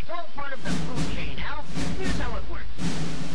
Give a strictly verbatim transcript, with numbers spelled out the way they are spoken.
It's all part of the food chain, Al. Here's how it works.